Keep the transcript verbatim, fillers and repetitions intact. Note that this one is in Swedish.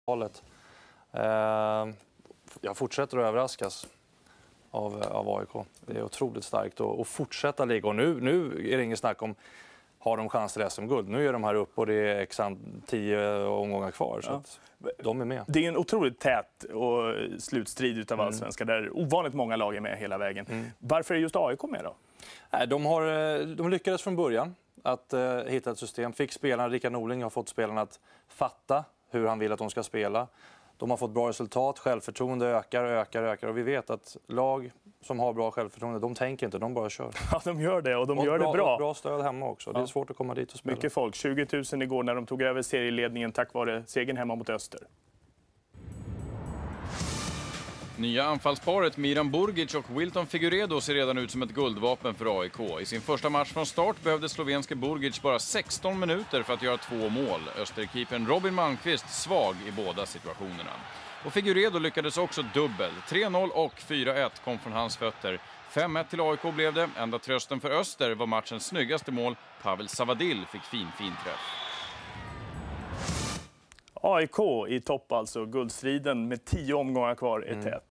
talet. Eh, jag fortsätter att överraskas av, av A I K. Det är otroligt starkt att, att fortsätta ligga. Och nu, nu är det ingen snack om har de chans till S M-guld. Nu är de här uppe och det är x tio omgångar kvar. Så ja. att de är med. Det är en otroligt tät och slutstrid utav mm. allsvenska där ovanligt många lag är med hela vägen. Mm. Varför är just A I K med då? De, har, de lyckades från början att uh, hitta ett system. Fick spelarna, Rickard Norling har fått spelarna att fatta hur han vill att de ska spela. De har fått bra resultat, självförtroende ökar, ökar, ökar. Och vi vet att lag som har bra självförtroende, de tänker inte, de bara kör. Ja, de gör det och de och gör bra, det bra. Och bra stöd hemma också. Ja. Det är svårt att komma dit och spela. Mycket folk, tjugo tusen igår när de tog över serieledningen tack vare segern hemma mot Öster. Nya anfallsparet Miran Burgic och Wilton Figueiredo ser redan ut som ett guldvapen för A I K. I sin första match från start behövde slovenske Burgic bara sexton minuter för att göra två mål. Österkeepern Robin Malmqvist svag i båda situationerna. Och Figueiredo lyckades också dubbel. tre noll och fyra ett kom från hans fötter. fem ett till A I K blev det. Enda trösten för Öster var matchens snyggaste mål. Pavel Savadil fick fin, fin träff. A I K i topp alltså. Guldstriden med tio omgångar kvar är tät.